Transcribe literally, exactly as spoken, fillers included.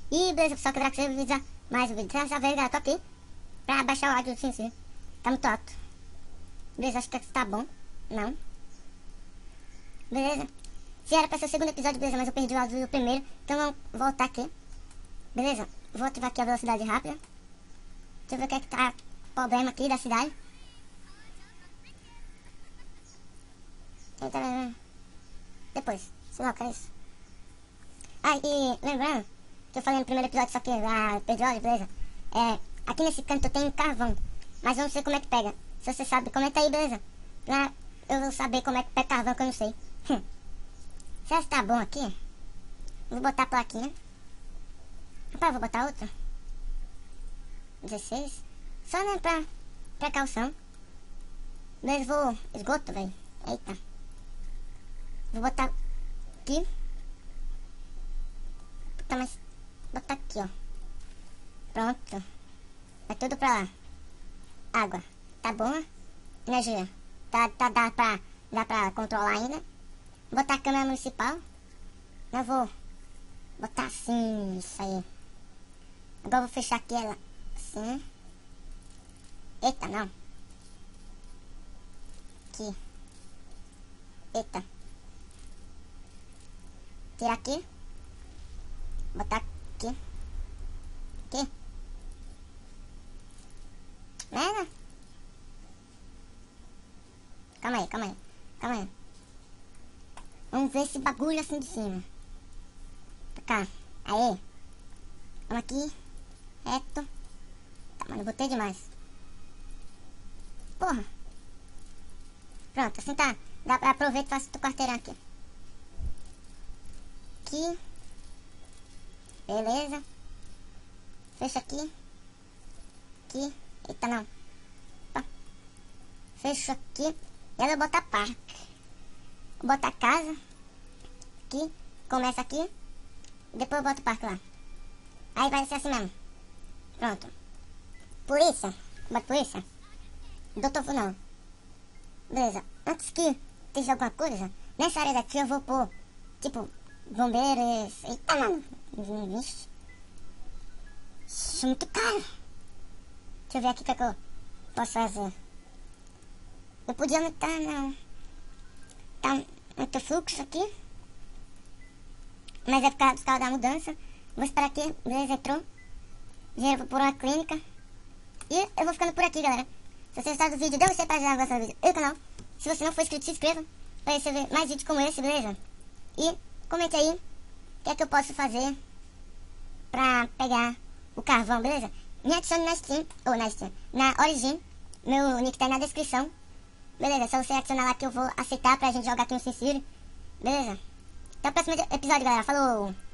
E beleza, pessoal, que você visualizar mais o vídeo. Você já vê, galera, tô aqui pra baixar o áudio do SimCity. Tá muito alto. Beleza, acho que tá bom. Não. Beleza. Se era pra ser o segundo episódio, beleza, mas eu perdi o áudio do primeiro. Então vamos voltar aqui. Beleza, vou ativar aqui a velocidade rápida. Deixa eu ver o que é que tá o problema aqui da cidade. Eita, depois, se não, que é isso. Ah, e lembrando que eu falei no primeiro episódio, só que ah, perdi o áudio, beleza. É, aqui nesse canto tem carvão, mas eu não sei como é que pega. Se você sabe, comenta aí, beleza. Lá eu vou saber como é que pega carvão, que eu não sei. Hum. Será que tá bom aqui? Vou botar a plaquinha. Rapaz, vou botar outra. dezesseis. Só, né, pra precaução. Beleza, vou... Esgoto, velho. Eita. Vou botar aqui. Botar mais... Botar aqui, ó. Pronto. Vai tudo pra lá. Água. Tá bom? Energia. Tá, tá, dá pra... Dá pra controlar ainda. Vou botar a câmera municipal. Eu vou... Botar assim, isso aí. Agora eu vou fechar aqui ela. Assim. Eita, não. Aqui. Eita. Tirar aqui. Botar aqui. Aqui. Né? Calma aí, calma aí. Calma aí. Vamos ver esse bagulho assim de cima. Pra cá. Aê. Vamos aqui. Reto. Tá, mas não botei demais. Porra. Pronto, assim tá. Dá pra aproveitar e faço o quarteirão aqui. Aqui. Beleza. Fecha aqui. Aqui. Eita, não. Opa. Fecha aqui. E eu vou botar parque. Vou botar casa. Aqui. Começa aqui. Depois eu boto o parque lá. Aí vai ser assim mesmo. Pronto. Polícia. Bota polícia. Doutor não. Beleza. Antes que esteja alguma coisa, nessa área daqui eu vou pôr, tipo, bombeiros. Eita, mano. Vixe. Isso é muito caro. Deixa eu ver aqui o que, é que eu posso fazer. Eu podia aumentar, não. Tá muito fluxo aqui. Mas é por causa, por causa da mudança. Vou esperar aqui. Beleza, entrou. Dinheiro por uma clínica. E eu vou ficando por aqui, galera. Se você gostar do vídeo, dê um like para ajudar a gostar do vídeo e o canal. Se você não for inscrito, se inscreva para receber mais vídeos como esse, beleza? E comente aí o que é que eu posso fazer pra pegar o carvão, beleza? Me adicione na Steam, ou na Steam, na Origin. Meu nick tá aí na descrição. Beleza, é só você adicionar lá que eu vou aceitar pra gente jogar aqui no SimCity. Beleza? Até o próximo episódio, galera. Falou!